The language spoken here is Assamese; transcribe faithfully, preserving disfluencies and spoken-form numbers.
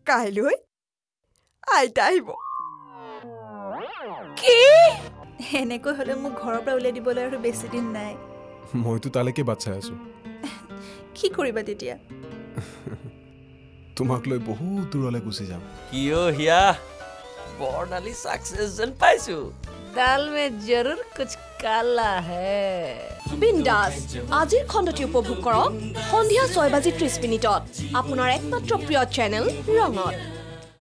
কাইলৈ আইতা আহিব কি এনেকৈ হলে মোক ঘৰৰ পৰা উলিয়াই দিবলৈ আৰু বেছি দিন নাই মইতো তালৈকে বাট চাই আছো কি কৰিবা তেতিয়া তোমাক লৈ বহুত দূৰলৈ গুচি যাম কিয় হিয়া বৰ্ণালী সাকসেস যেন পাইছো দাল মে জৰুৰ কুছ কালা হে বিন্দাস আজিৰ খণ্ডটি উপভোগ কৰক সন্ধিয়া ছয় বাজি ত্ৰিশ মিনিটত আপোনাৰ একমাত্ৰ প্ৰিয় চেনেল ৰঙত